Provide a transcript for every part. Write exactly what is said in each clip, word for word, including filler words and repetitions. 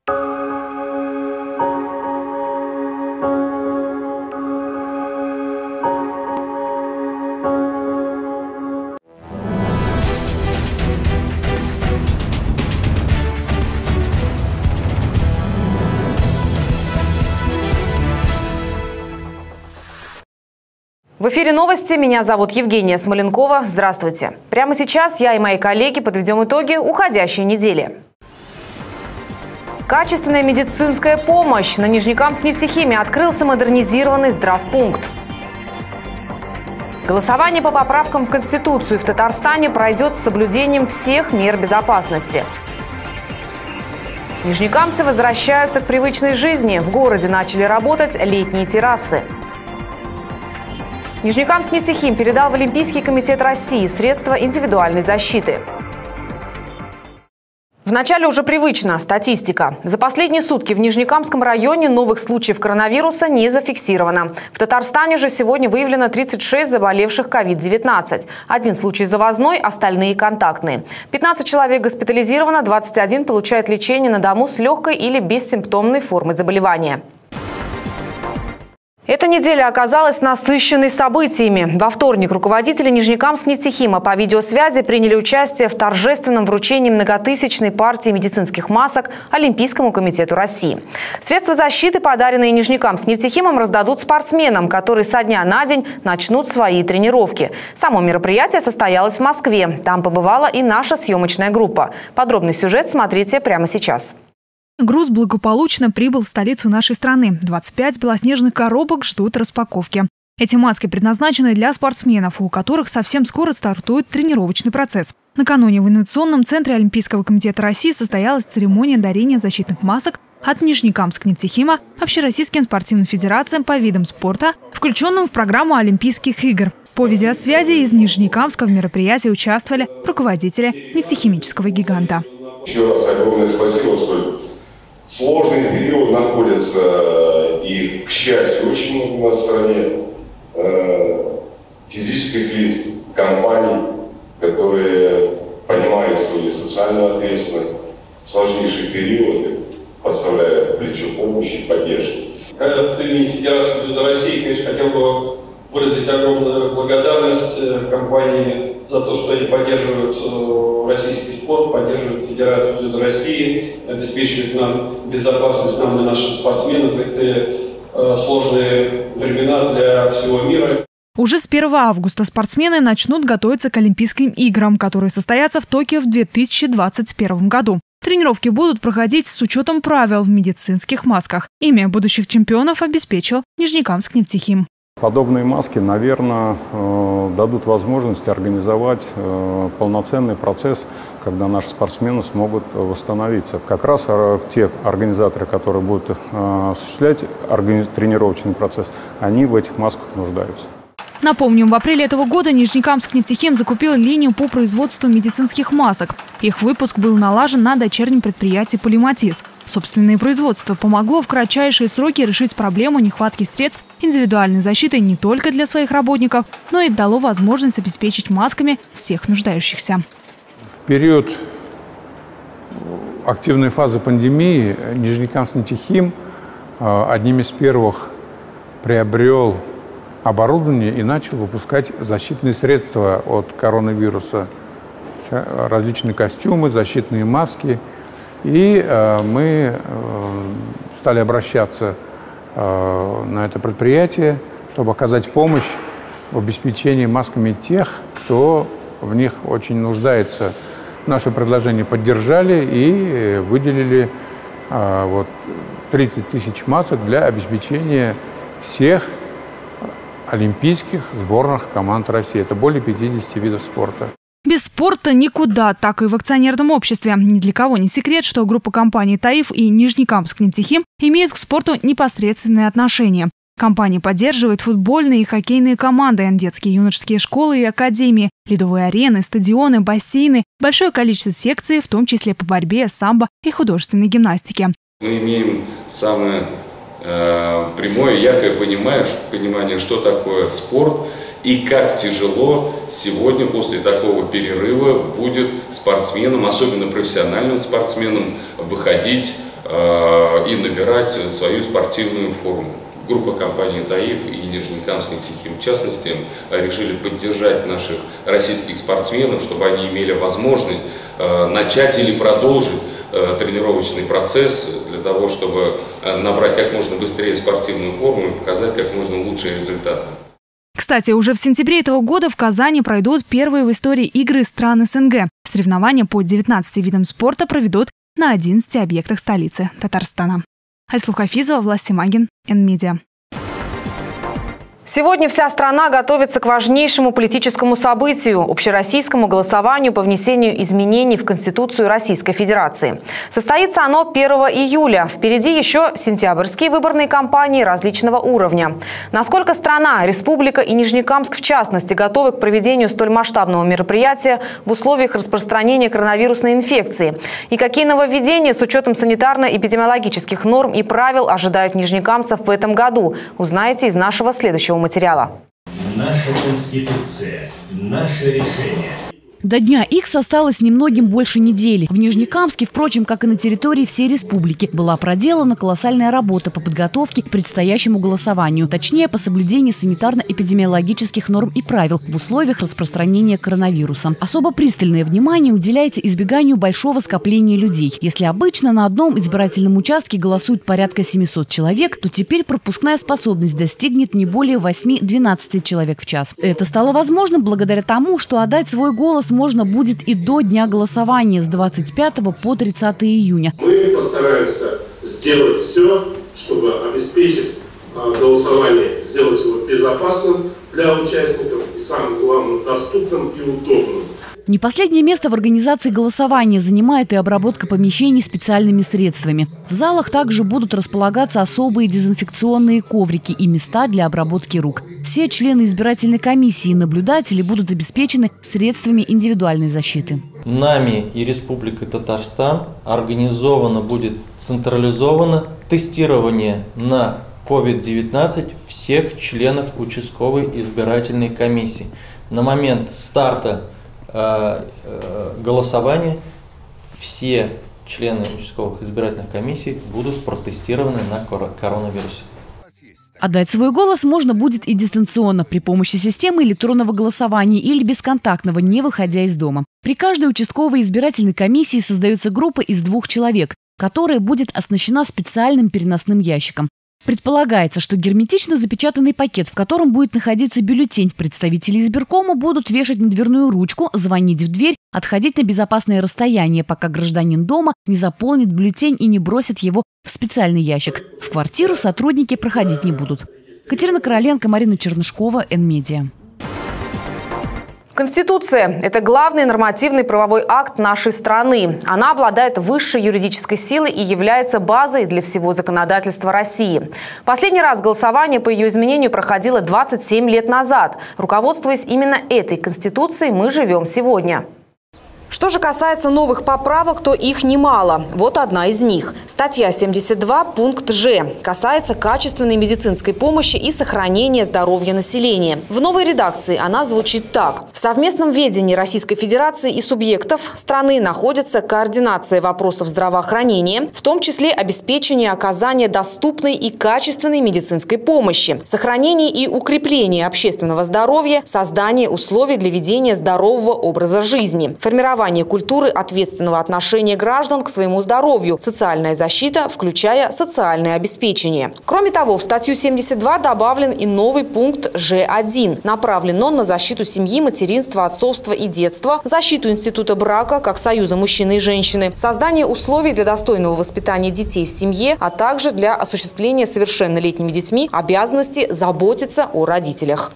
В эфире новости. Меня зовут Евгения Смоленкова. Здравствуйте. Прямо сейчас я и мои коллеги подведем итоги уходящей недели. Качественная медицинская помощь. На Нижнекамск-Нефтехиме открылся модернизированный здравпункт. Голосование по поправкам в Конституцию в Татарстане пройдет с соблюдением всех мер безопасности. Нижнекамцы возвращаются к привычной жизни. В городе начали работать летние террасы. Нижнекамск-Нефтехим передал в Олимпийский комитет России средства индивидуальной защиты. Вначале уже привычно статистика. За последние сутки в Нижнекамском районе новых случаев коронавируса не зафиксировано. В Татарстане же сегодня выявлено тридцать шесть заболевших ковид девятнадцать. Один случай завозной, остальные контактные. пятнадцать человек госпитализировано, двадцать один получает лечение на дому с легкой или бессимптомной формой заболевания. Эта неделя оказалась насыщенной событиями. Во вторник руководители Нижнекамск-Нефтехима по видеосвязи приняли участие в торжественном вручении многотысячной партии медицинских масок Олимпийскому комитету России. Средства защиты, подаренные Нижнекамск-Нефтехимом, раздадут спортсменам, которые со дня на день начнут свои тренировки. Само мероприятие состоялось в Москве. Там побывала и наша съемочная группа. Подробный сюжет смотрите прямо сейчас. Груз благополучно прибыл в столицу нашей страны. двадцать пять белоснежных коробок ждут распаковки. Эти маски предназначены для спортсменов, у которых совсем скоро стартует тренировочный процесс. Накануне в инновационном центре Олимпийского комитета России состоялась церемония дарения защитных масок от Нижнекамск-Нефтехима Общероссийским спортивным федерациям по видам спорта, включенным в программу Олимпийских игр. По видеосвязи из Нижнекамска в мероприятии участвовали руководители нефтехимического гиганта. Еще раз огромное спасибо, что сложный период находится, и, к счастью, очень много у нас в стране э, физических лиц, компаний, которые понимают свою социальную ответственность в сложнейшие периоды, подставляя плечо помощи и поддержки. От имени Федерации дзюдо России, конечно, хотел бы выразить огромную благодарность компании за то, что они поддерживают российский спорт, поддерживают Федерацию дзюдо России, обеспечивают нам безопасность нам и нашим спортсменам в эти сложные времена для всего мира. Уже с первого августа спортсмены начнут готовиться к Олимпийским играм, которые состоятся в Токио в две тысячи двадцать первом году. Тренировки будут проходить с учетом правил в медицинских масках. Ими будущих чемпионов обеспечил Нижнекамск-Нефтехим. Подобные маски, наверное, дадут возможность организовать полноценный процесс, когда наши спортсмены смогут восстановиться. Как раз те организаторы, которые будут осуществлять тренировочный процесс, они в этих масках нуждаются. Напомним, в апреле этого года Нижнекамск-Нефтехим закупил линию по производству медицинских масок. Их выпуск был налажен на дочернем предприятии «Полиматиз». Собственное производство помогло в кратчайшие сроки решить проблему нехватки средств индивидуальной защиты не только для своих работников, но и дало возможность обеспечить масками всех нуждающихся. В период активной фазы пандемии Нижнекамск-Нефтехим одним из первых приобрел оборудование и начал выпускать защитные средства от коронавируса. Различные костюмы, защитные маски. И э, мы э, стали обращаться э, на это предприятие, чтобы оказать помощь в обеспечении масками тех, кто в них очень нуждается. Наше предложение поддержали и выделили э, вот, тридцать тысяч масок для обеспечения всех олимпийских сборных команд России. Это более пятидесяти видов спорта. Без спорта никуда, так и в акционерном обществе. Ни для кого не секрет, что группа компаний «Таиф» и Нижнекамск-Нефтехим имеют к спорту непосредственные отношения. Компания поддерживает футбольные и хоккейные команды, детские и юношеские школы и академии, ледовые арены, стадионы, бассейны, большое количество секций, в том числе по борьбе, самбо и художественной гимнастике. Мы имеем самое э, прямое, яркое понимание, понимание, что такое спорт и как тяжело сегодня после такого перерыва будет спортсменам, особенно профессиональным спортсменам, выходить и набирать свою спортивную форму. Группа компании «Таиф» и Нижнекамск-Нефтехим, в частности, решили поддержать наших российских спортсменов, чтобы они имели возможность начать или продолжить тренировочный процесс для того, чтобы набрать как можно быстрее спортивную форму и показать как можно лучшие результаты. Кстати, уже в сентябре этого года в Казани пройдут первые в истории игры стран СНГ. Соревнования по девятнадцати видам спорта проведут на одиннадцати объектах столицы Татарстана. Айслу Хафизова, Влас Симагин, Эн-Медиа. Сегодня вся страна готовится к важнейшему политическому событию – общероссийскому голосованию по внесению изменений в Конституцию Российской Федерации. Состоится оно первого июля. Впереди еще сентябрьские выборные кампании различного уровня. Насколько страна, республика и Нижнекамск в частности готовы к проведению столь масштабного мероприятия в условиях распространения коронавирусной инфекции? И какие нововведения с учетом санитарно-эпидемиологических норм и правил ожидают нижнекамцев в этом году? Узнаете из нашего следующего материала. Наша Конституция, наше решение. До дня Икс осталось немногим больше недели. В Нижнекамске, впрочем, как и на территории всей республики, была проделана колоссальная работа по подготовке к предстоящему голосованию, точнее, по соблюдению санитарно-эпидемиологических норм и правил в условиях распространения коронавируса. Особо пристальное внимание уделяется избеганию большого скопления людей. Если обычно на одном избирательном участке голосует порядка семисот человек, то теперь пропускная способность достигнет не более восьми-двенадцати человек в час. Это стало возможно благодаря тому, что отдать свой голос можно будет и до дня голосования с двадцать пятого по тридцатое июня. Мы постараемся сделать все, чтобы обеспечить голосование, сделать его безопасным для участников и, самое главное, доступным и удобным. Не последнее место в организации голосования занимает и обработка помещений специальными средствами. В залах также будут располагаться особые дезинфекционные коврики и места для обработки рук. Все члены избирательной комиссии и наблюдатели будут обеспечены средствами индивидуальной защиты. Нами и Республикой Татарстан организовано будет централизованно тестирование на ковид девятнадцать всех членов участковой избирательной комиссии. На момент старта голосования все члены участковых избирательных комиссий будут протестированы на коронавирус. Отдать свой голос можно будет и дистанционно при помощи системы электронного голосования или бесконтактного, не выходя из дома. При каждой участковой избирательной комиссии создается группа из двух человек, которая будет оснащена специальным переносным ящиком. Предполагается, что герметично запечатанный пакет, в котором будет находиться бюллетень, представители избиркома будут вешать на дверную ручку, звонить в дверь, отходить на безопасное расстояние, пока гражданин дома не заполнит бюллетень и не бросит его в специальный ящик. В квартиру сотрудники проходить не будут. Катерина Короленко, Марина Чернышкова, Эн-Медиа. Конституция – это главный нормативный правовой акт нашей страны. Она обладает высшей юридической силой и является базой для всего законодательства России. Последний раз голосование по ее изменению проходило двадцать семь лет назад. Руководствуясь именно этой Конституцией, мы живем сегодня. Что же касается новых поправок, то их немало. Вот одна из них. Статья семьдесят два, пункт Ж. Касается качественной медицинской помощи и сохранения здоровья населения. В новой редакции она звучит так. В совместном ведении Российской Федерации и субъектов страны находится координация вопросов здравоохранения, в том числе обеспечение оказания доступной и качественной медицинской помощи, сохранение и укрепление общественного здоровья, создание условий для ведения здорового образа жизни, формирование культуры ответственного отношения граждан к своему здоровью, социальная защита, включая социальное обеспечение. Кроме того, в статью семьдесят два добавлен и новый пункт Ж один. Направлен он на защиту семьи, материнства, отцовства и детства, защиту института брака как союза мужчины и женщины, создание условий для достойного воспитания детей в семье, а также для осуществления совершеннолетними детьми обязанности заботиться о родителях.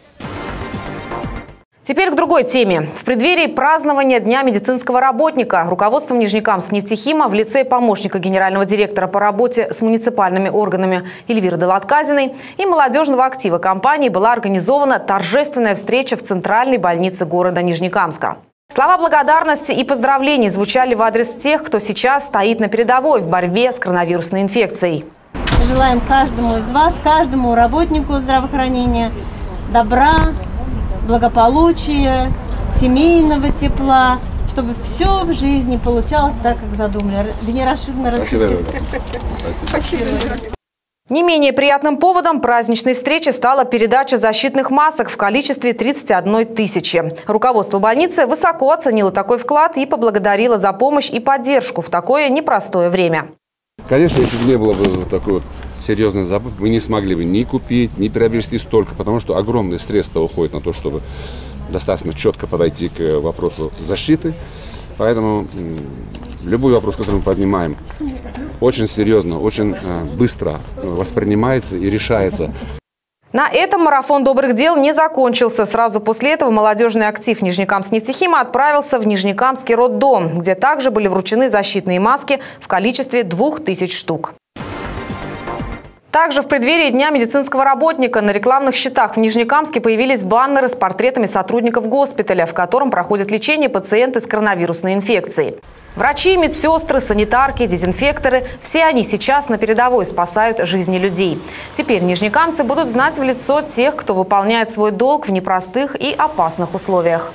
Теперь к другой теме. В преддверии празднования Дня медицинского работника руководством Нижнекамск-Нефтехима в лице помощника генерального директора по работе с муниципальными органами Эльвиры Далатказиной и молодежного актива компании была организована торжественная встреча в центральной больнице города Нижнекамска. Слова благодарности и поздравлений звучали в адрес тех, кто сейчас стоит на передовой в борьбе с коронавирусной инфекцией. Желаем каждому из вас, каждому работнику здравоохранения добра, благополучия, семейного тепла, чтобы все в жизни получалось так, как задумали. Венера Рашидовна, разрешите? Спасибо. Не менее приятным поводом праздничной встречи стала передача защитных масок в количестве тридцати одной тысячи. Руководство больницы высоко оценило такой вклад и поблагодарило за помощь и поддержку в такое непростое время. Конечно, если бы не было бы вот такой вот серьезный забот, мы не смогли бы ни купить, ни приобрести столько, потому что огромные средства уходят на то, чтобы достаточно четко подойти к вопросу защиты. Поэтому любой вопрос, который мы поднимаем, очень серьезно, очень быстро воспринимается и решается. На этом марафон добрых дел не закончился. Сразу после этого молодежный актив Нижнекамск-Нефтехима отправился в Нижнекамский роддом, где также были вручены защитные маски в количестве двух тысяч штук. Также в преддверии Дня медицинского работника на рекламных щитах в Нижнекамске появились баннеры с портретами сотрудников госпиталя, в котором проходит лечение пациенты с коронавирусной инфекцией. Врачи, медсестры, санитарки, дезинфекторы – все они сейчас на передовой спасают жизни людей. Теперь нижнекамцы будут знать в лицо тех, кто выполняет свой долг в непростых и опасных условиях.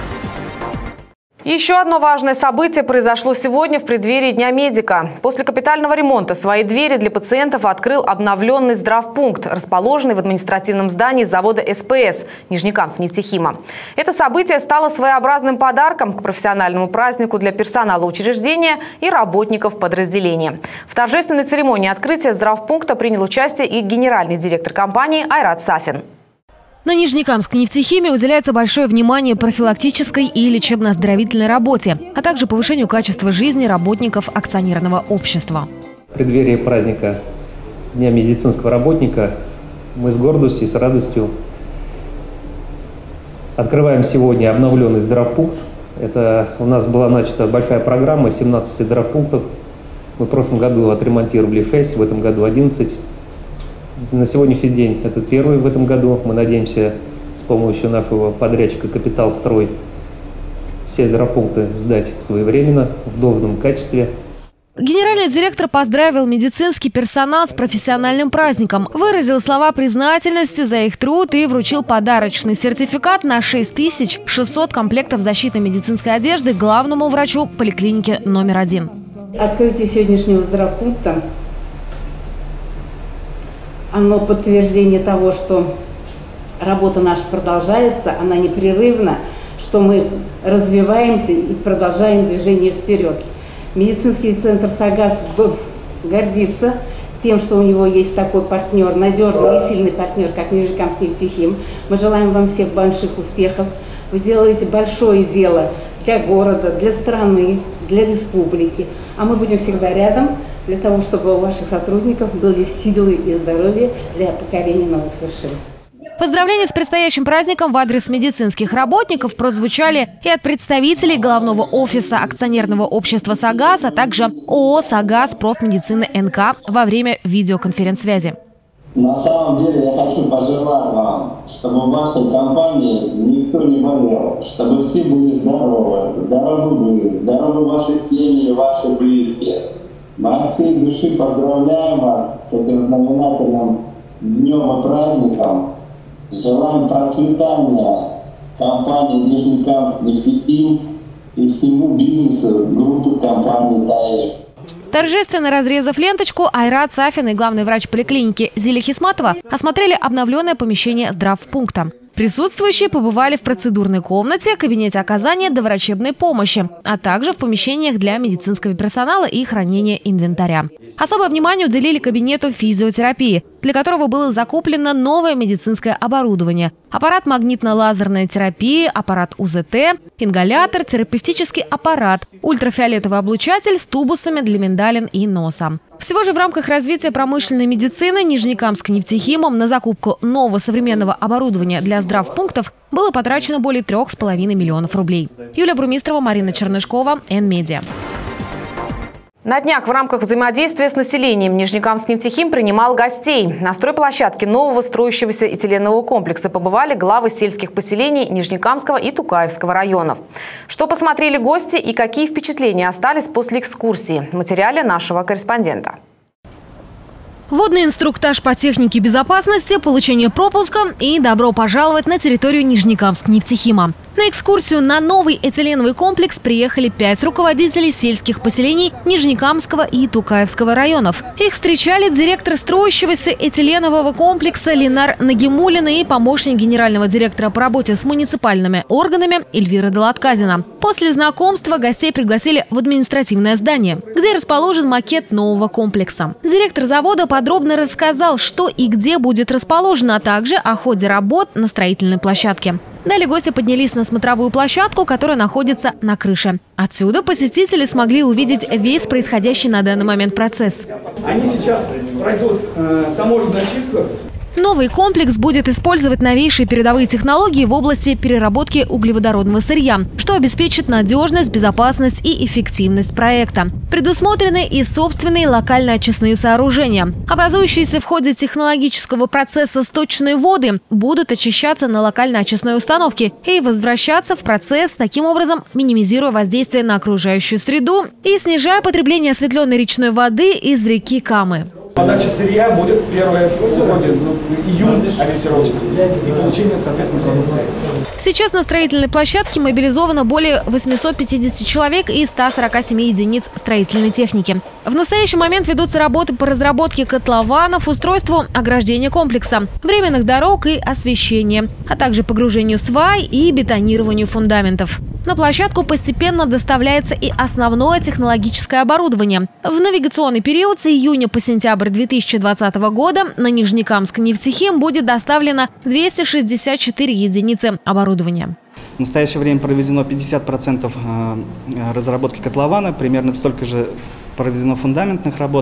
Еще одно важное событие произошло сегодня в преддверии Дня медика. После капитального ремонта свои двери для пациентов открыл обновленный здравпункт, расположенный в административном здании завода СПС Нижнекамск-Нефтехима. Это событие стало своеобразным подарком к профессиональному празднику для персонала учреждения и работников подразделения. В торжественной церемонии открытия здравпункта принял участие и генеральный директор компании Айрат Сафин. На Нижнекамской нефтехимии уделяется большое внимание профилактической и лечебно-оздоровительной работе, а также повышению качества жизни работников акционерного общества. В преддверии праздника Дня медицинского работника мы с гордостью и с радостью открываем сегодня обновленный здравпункт. Это у нас была начата большая программа, семнадцать здравпунктов. Мы в прошлом году отремонтировали шесть, в этом году одиннадцать. На сегодняшний день это первый в этом году. Мы надеемся с помощью нашего подрядчика «Капиталстрой» все здравпункты сдать своевременно, в должном качестве. Генеральный директор поздравил медицинский персонал с профессиональным праздником, выразил слова признательности за их труд и вручил подарочный сертификат на шесть тысяч шестьсот комплектов защитной медицинской одежды главному врачу поликлиники номер один. Открытие сегодняшнего здравпункта – оно подтверждение того, что работа наша продолжается, она непрерывна, что мы развиваемся и продолжаем движение вперед. Медицинский центр «Сагаз» гордится тем, что у него есть такой партнер, надежный и сильный партнер, как Нижнекамск-Нефтехим. Мы желаем вам всех больших успехов. Вы делаете большое дело для города, для страны, для республики. А мы будем всегда рядом, для того, чтобы у ваших сотрудников были силы и здоровье для покорения новых вершин. Поздравления с предстоящим праздником в адрес медицинских работников прозвучали и от представителей главного офиса акционерного общества «Сагаз», а также ООО «Сагаз профмедицины эн ка» во время видеоконференц-связи. На самом деле я хочу пожелать вам, чтобы в вашей компании никто не болел, чтобы все были здоровы, здоровы вы, здоровы ваши семьи и ваши близкие. Мы от всей души поздравляем вас с этим знаменательным днем и праздником. Желаем процветания компании Нижнекамск-Нефтехим и всему бизнесу группы компании «ТАИФ». Торжественно разрезав ленточку, Айрат Сафин и главный врач поликлиники Зиля Хисматова осмотрели обновленное помещение здравпункта. Присутствующие побывали в процедурной комнате, кабинете оказания доврачебной помощи, а также в помещениях для медицинского персонала и хранения инвентаря. Особое внимание уделили кабинету физиотерапии, для которого было закуплено новое медицинское оборудование. Аппарат магнитно-лазерной терапии, аппарат у зэ тэ, ингалятор, терапевтический аппарат, ультрафиолетовый облучатель с тубусами для миндалин и носа. Всего же в рамках развития промышленной медицины Нижнекамск-Нефтехимом на закупку нового современного оборудования для здравпунктов было потрачено более трех с половиной миллионов рублей. Юлия Брумистрова, Марина Чернышкова, Эн-Медиа. На днях в рамках взаимодействия с населением Нижнекамск-Нефтехим принимал гостей. На стройплощадке нового строящегося этиленового комплекса побывали главы сельских поселений Нижнекамского и Тукаевского районов. Что посмотрели гости и какие впечатления остались после экскурсии? В материале нашего корреспондента. Водный инструктаж по технике безопасности, получение пропуска и добро пожаловать на территорию Нижнекамск-Нефтехима. На экскурсию на новый этиленовый комплекс приехали пять руководителей сельских поселений Нижнекамского и Тукаевского районов. Их встречали директор строящегося этиленового комплекса Ленар Нагимулина и помощник генерального директора по работе с муниципальными органами Эльвира Далатказина. После знакомства гостей пригласили в административное здание, где расположен макет нового комплекса. Директор завода подробно рассказал, что и где будет расположено, а также о ходе работ на строительной площадке. Далее гости поднялись на смотровую площадку, которая находится на крыше. Отсюда посетители смогли увидеть весь происходящий на данный момент процесс. Они сейчас пройдут э, таможенную очистку. Новый комплекс будет использовать новейшие передовые технологии в области переработки углеводородного сырья, что обеспечит надежность, безопасность и эффективность проекта. Предусмотрены и собственные локальные очистные сооружения. Образующиеся в ходе технологического процесса сточные воды будут очищаться на локальной очистной установке и возвращаться в процесс, таким образом минимизируя воздействие на окружающую среду и снижая потребление осветленной речной воды из реки Камы. Подача сырья будет первая в июнь ориентировочно и получение, соответственно, продукции. Сейчас на строительной площадке мобилизовано более восьмисот пятидесяти человек и ста сорока семи единиц строительной техники. В настоящий момент ведутся работы по разработке котлованов, устройству ограждения комплекса, временных дорог и освещения, а также погружению свай и бетонированию фундаментов. На площадку постепенно доставляется и основное технологическое оборудование. В навигационный период с июня по сентябрь две тысячи двадцатого года на Нижнекамск-Нефтехим будет доставлено двести шестьдесят четыре единицы оборудования. В настоящее время проведено пятьдесят процентов разработки котлована, примерно столько же проведено фундаментных работ.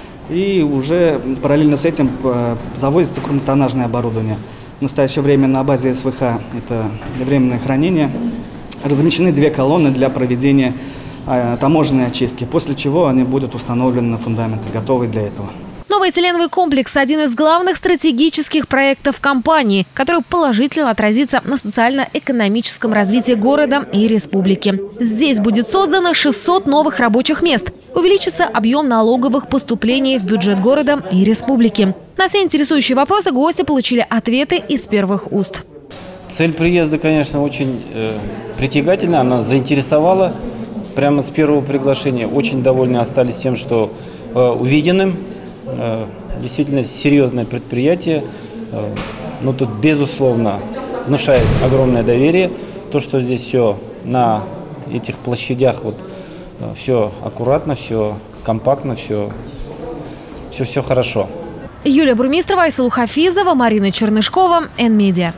И уже параллельно с этим завозится крупнотоннажное оборудование. В настоящее время на базе СВХ, это временное хранение, размещены две колонны для проведения э, таможенной очистки, после чего они будут установлены на фундаменты, готовые для этого. Новый этиленовый комплекс – один из главных стратегических проектов компании, который положительно отразится на социально-экономическом развитии города и республики. Здесь будет создано шестьсот новых рабочих мест. Увеличится объем налоговых поступлений в бюджет города и республики. На все интересующие вопросы гости получили ответы из первых уст. Цель приезда, конечно, очень э, притягательна, она заинтересовала прямо с первого приглашения. Очень довольны остались тем, что э, увиденным. Э, действительно серьезное предприятие, э, но тут, безусловно, внушает огромное доверие. То, что здесь все на этих площадях, вот, э, все аккуратно, все компактно, все, все, все хорошо. Юлия Бурмистрова, Айсулу Хафизова, Марина Чернышкова, Эн-Медиа.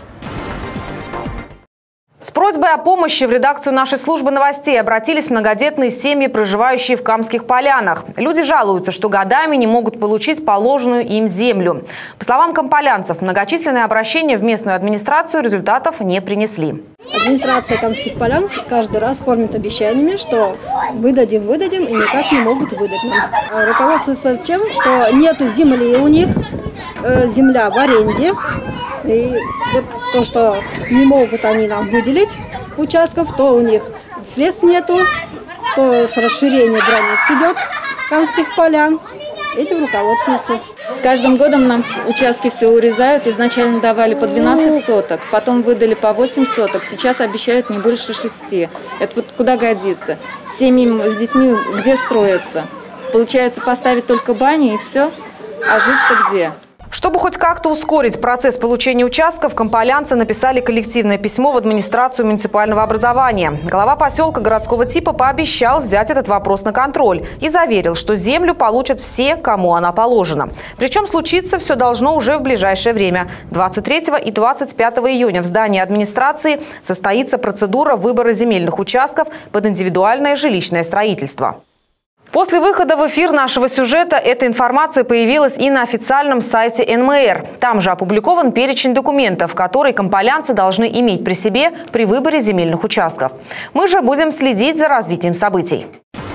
С просьбой о помощи в редакцию нашей службы новостей обратились многодетные семьи, проживающие в Камских Полянах. Люди жалуются, что годами не могут получить положенную им землю. По словам камполянцев, многочисленные обращения в местную администрацию результатов не принесли. Администрация Камских Полян каждый раз кормит обещаниями, что выдадим, выдадим, и никак не могут выдать нам. Руководствуется тем, что нету земли у них, земля в аренде. И вот то, что не могут они нам выделить участков, то у них средств нету, то с расширением границ идет Камских Полян. Этим руководствуются. С каждым годом нам участки все урезают. Изначально давали по двенадцать соток, потом выдали по восемь соток. Сейчас обещают не больше шести. Это вот куда годится? Семьи с детьми где строятся? Получается, поставить только баню и все? А жить-то где? Чтобы хоть как-то ускорить процесс получения участков, камполянцы написали коллективное письмо в администрацию муниципального образования. Глава поселка городского типа пообещал взять этот вопрос на контроль и заверил, что землю получат все, кому она положена. Причем случиться все должно уже в ближайшее время. двадцать третьего и двадцать пятого июня в здании администрации состоится процедура выбора земельных участков под индивидуальное жилищное строительство. После выхода в эфир нашего сюжета эта информация появилась и на официальном сайте эн эм эр. Там же опубликован перечень документов, которые камполянцы должны иметь при себе при выборе земельных участков. Мы же будем следить за развитием событий.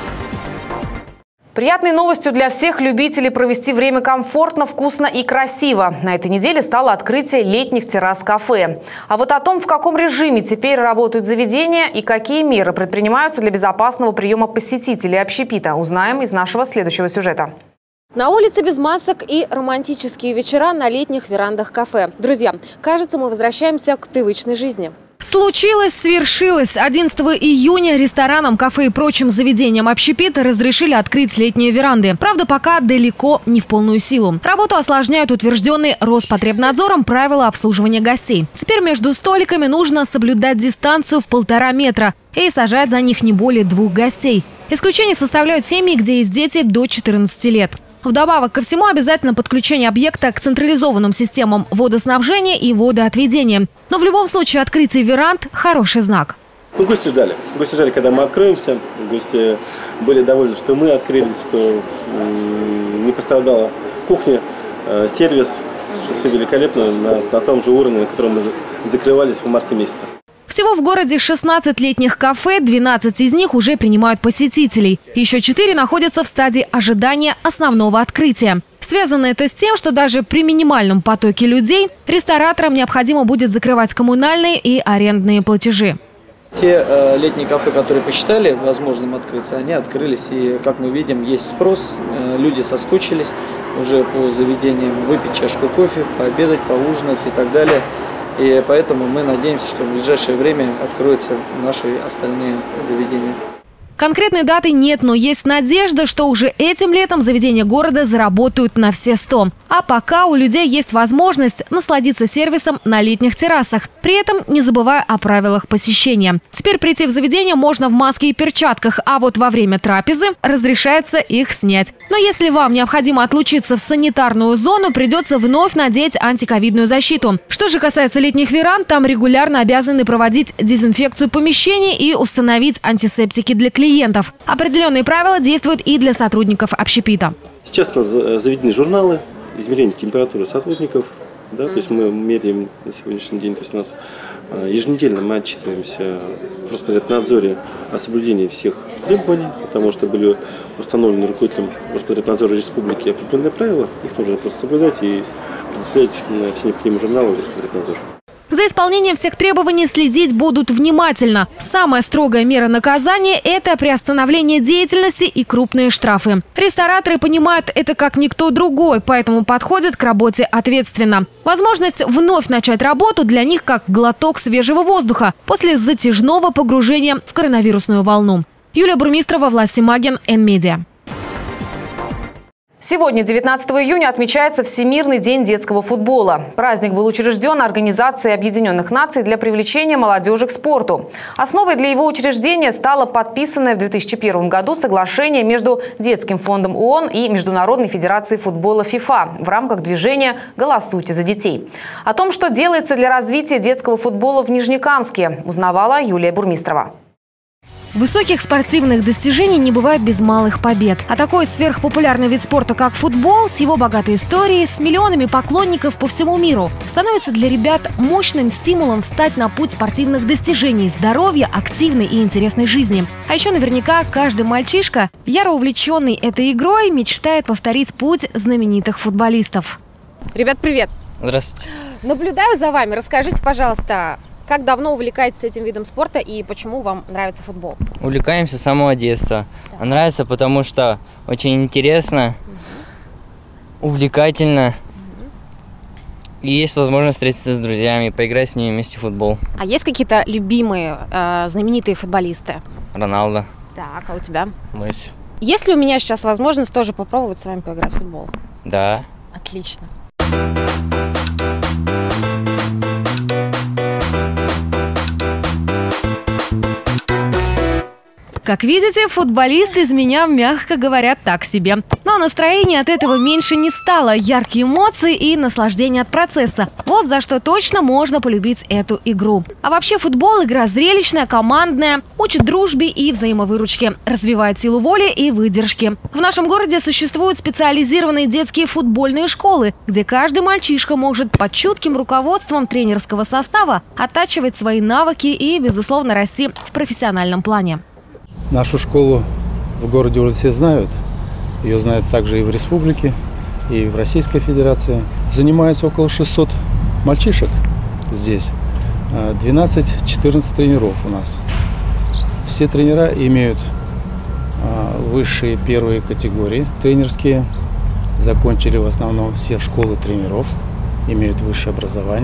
Приятной новостью для всех любителей провести время комфортно, вкусно и красиво. На этой неделе стало открытие летних террас-кафе. А вот о том, в каком режиме теперь работают заведения и какие меры предпринимаются для безопасного приема посетителей общепита, узнаем из нашего следующего сюжета. На улице без масок и романтические вечера на летних верандах кафе. Друзья, кажется, мы возвращаемся к привычной жизни. Случилось, свершилось. одиннадцатого июня ресторанам, кафе и прочим заведениям общепита разрешили открыть летние веранды. Правда, пока далеко не в полную силу. Работу осложняют утвержденные Роспотребнадзором правила обслуживания гостей. Теперь между столиками нужно соблюдать дистанцию в полтора метра и сажать за них не более двух гостей. Исключение составляют семьи, где есть дети до четырнадцати лет. Вдобавок ко всему обязательно подключение объекта к централизованным системам водоснабжения и водоотведения. Но в любом случае открытие веранд – хороший знак. Ну, гости ждали. Гости ждали, когда мы откроемся. Гости были довольны, что мы открылись, что не пострадала кухня, сервис, что все великолепно на, на том же уровне, на котором мы закрывались в марте месяце. Всего в городе шестнадцать летних кафе, двенадцать из них уже принимают посетителей. Еще четыре находятся в стадии ожидания основного открытия. Связано это с тем, что даже при минимальном потоке людей рестораторам необходимо будет закрывать коммунальные и арендные платежи. Те э, летние кафе, которые посчитали возможным открыться, они открылись. И, как мы видим, есть спрос. Э, люди соскучились уже по заведениям выпить чашку кофе, пообедать, поужинать и так далее. И поэтому мы надеемся, что в ближайшее время откроются наши остальные заведения. Конкретной даты нет, но есть надежда, что уже этим летом заведения города заработают на все сто. А пока у людей есть возможность насладиться сервисом на летних террасах, при этом не забывая о правилах посещения. Теперь прийти в заведение можно в маске и перчатках, а вот во время трапезы разрешается их снять. Но если вам необходимо отлучиться в санитарную зону, придется вновь надеть антиковидную защиту. Что же касается летних веранд, там регулярно обязаны проводить дезинфекцию помещений и установить антисептики для клиентов. Определенные правила действуют и для сотрудников общепита. Сейчас у нас заведены журналы измерения температуры сотрудников. Да, то есть мы меряем на сегодняшний день. То есть у нас еженедельно мы отчитываемся в Роспотребнадзоре о соблюдении всех требований, потому что были установлены руководителем Роспотребнадзора Республики определенные правила. Их нужно просто соблюдать и предоставлять все необходимые журналы в Роспотребнадзор. За исполнением всех требований следить будут внимательно. Самая строгая мера наказания – это приостановление деятельности и крупные штрафы. Рестораторы понимают это как никто другой, поэтому подходят к работе ответственно. Возможность вновь начать работу для них как глоток свежего воздуха после затяжного погружения в коронавирусную волну. Юлия Бурмистрова, Влад Симагин, Эн-Медиа. Сегодня, девятнадцатого июня, отмечается Всемирный день детского футбола. Праздник был учрежден Организацией Объединенных Наций для привлечения молодежи к спорту. Основой для его учреждения стало подписанное в две тысячи первом году соглашение между Детским фондом ООН и Международной федерацией футбола ФИФА в рамках движения «Голосуйте за детей». О том, что делается для развития детского футбола в Нижнекамске, узнавала Юлия Бурмистрова. Высоких спортивных достижений не бывает без малых побед. А такой сверхпопулярный вид спорта, как футбол, с его богатой историей, с миллионами поклонников по всему миру, становится для ребят мощным стимулом встать на путь спортивных достижений, здоровья, активной и интересной жизни. А еще наверняка каждый мальчишка, яро увлеченный этой игрой, мечтает повторить путь знаменитых футболистов. Ребят, привет! Здравствуйте. Наблюдаю за вами. Расскажите, пожалуйста, как давно увлекаетесь этим видом спорта и почему вам нравится футбол? Увлекаемся с самого детства. Да. Нравится, потому что очень интересно, угу. увлекательно. Угу. И есть возможность встретиться с друзьями, поиграть с ними вместе в футбол. А есть какие-то любимые, э, знаменитые футболисты? Роналдо. Так, а у тебя? Месси. Есть ли у меня сейчас возможность тоже попробовать с вами поиграть в футбол? Да. Отлично. Как видите, футболист из меня, мягко говоря, так себе. Но настроение от этого меньше не стало. Яркие эмоции и наслаждение от процесса. Вот за что точно можно полюбить эту игру. А вообще футбол – игра зрелищная, командная, учит дружбе и взаимовыручке, развивает силу воли и выдержки. В нашем городе существуют специализированные детские футбольные школы, где каждый мальчишка может под чутким руководством тренерского состава оттачивать свои навыки и, безусловно, расти в профессиональном плане. Нашу школу в городе уже все знают. Ее знают также и в республике, и в Российской Федерации. Занимается около шестисот мальчишек здесь. двенадцать-четырнадцать тренеров у нас. Все тренера имеют высшие первые категории тренерские. Закончили в основном все школы тренеров, имеют высшее образование.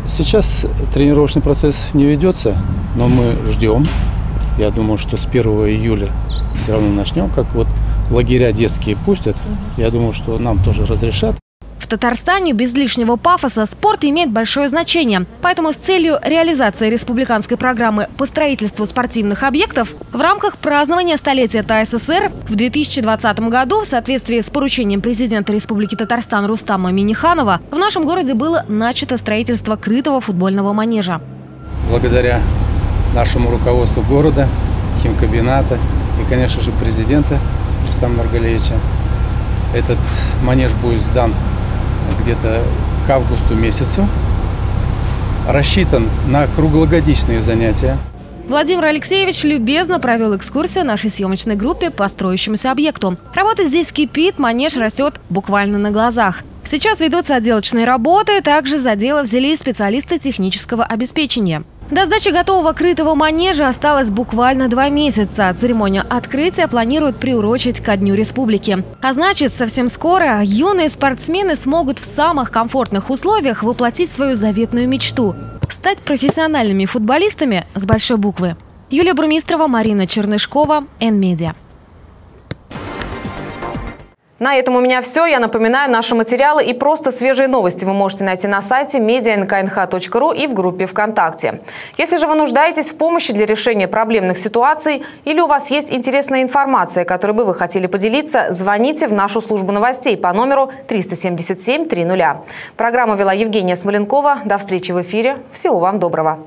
Сейчас тренировочный процесс не ведется, но мы ждем. Я думаю, что с первого июля все равно начнем, как вот лагеря детские пустят. Я думаю, что нам тоже разрешат. В Татарстане без лишнего пафоса спорт имеет большое значение. Поэтому с целью реализации республиканской программы по строительству спортивных объектов в рамках празднования столетия ТАССР в две тысячи двадцатом году в соответствии с поручением президента Республики Татарстан Рустама Минниханова в нашем городе было начато строительство крытого футбольного манежа. Благодаря нашему руководству города, химкомбината и, конечно же, президента Рустама Нургалиевича, этот манеж будет сдан где-то к августу месяцу. Рассчитан на круглогодичные занятия. Владимир Алексеевич любезно провел экскурсию нашей съемочной группе по строящемуся объекту. Работа здесь кипит, манеж растет буквально на глазах. Сейчас ведутся отделочные работы, также за дело взялись специалисты технического обеспечения. До сдачи готового крытого манежа осталось буквально два месяца. Церемонию открытия планируют приурочить ко Дню Республики. А значит, совсем скоро юные спортсмены смогут в самых комфортных условиях воплотить свою заветную мечту – стать профессиональными футболистами с большой буквы. Юлия Бурмистрова, Марина Чернышкова, Эн-Медиа. На этом у меня все. Я напоминаю, наши материалы и просто свежие новости вы можете найти на сайте медиа эн ка эн ха точка ру и в группе ВКонтакте. Если же вы нуждаетесь в помощи для решения проблемных ситуаций или у вас есть интересная информация, которой бы вы хотели поделиться, звоните в нашу службу новостей по номеру триста семьдесят семь триста. Программу вела Евгения Смоленкова. До встречи в эфире. Всего вам доброго.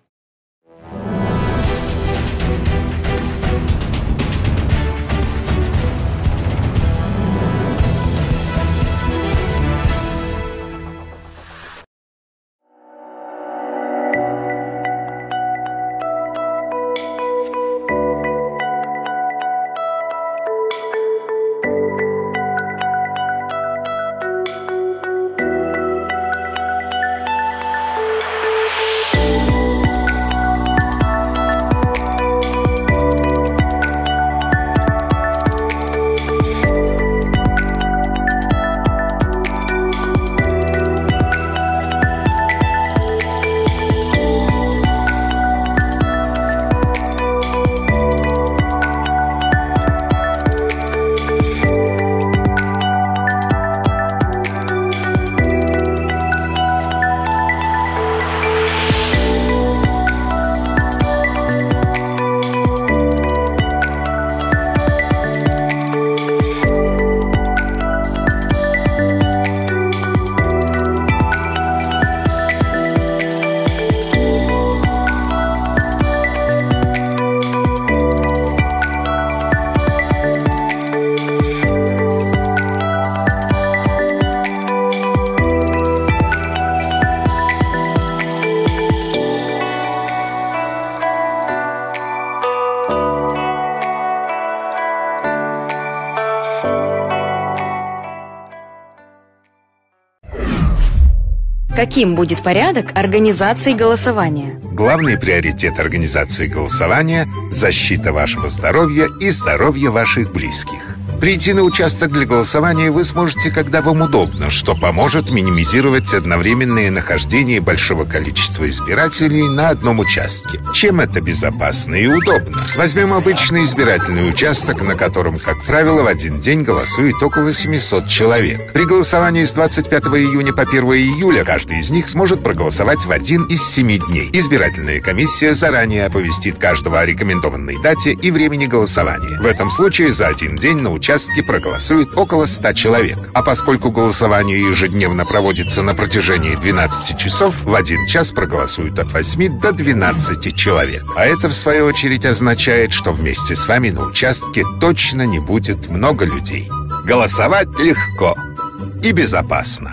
Каким будет порядок организации голосования? Главный приоритет организации голосования – защита вашего здоровья и здоровья ваших близких. Прийти на участок для голосования вы сможете, когда вам удобно, что поможет минимизировать одновременное нахождение большого количества избирателей на одном участке. Чем это безопасно и удобно? Возьмем обычный избирательный участок, на котором, как правило, в один день голосует около семисот человек. При голосовании с двадцать пятого июня по первого июля каждый из них сможет проголосовать в один из семи дней. Избирательная комиссия заранее оповестит каждого о рекомендованной дате и времени голосования. В этом случае за один день на участке участке проголосует около ста человек. А поскольку голосование ежедневно проводится на протяжении двенадцати часов, в один час проголосуют от восьми до двенадцати человек. А это, в свою очередь, означает, что вместе с вами на участке точно не будет много людей. Голосовать легко и безопасно.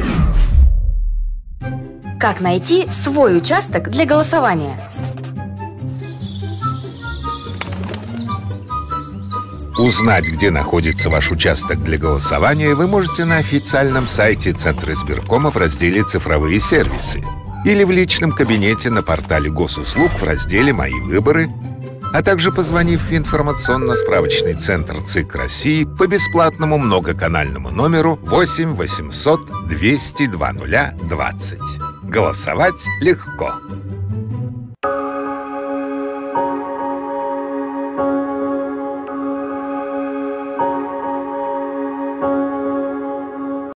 Как найти свой участок для голосования? Узнать, где находится ваш участок для голосования, вы можете на официальном сайте Центра избиркома в разделе «Цифровые сервисы» или в личном кабинете на портале Госуслуг в разделе «Мои выборы», а также позвонив в информационно-справочный центр ЦИК России по бесплатному многоканальному номеру восемь восемьсот двести два нуля двадцать. Голосовать легко.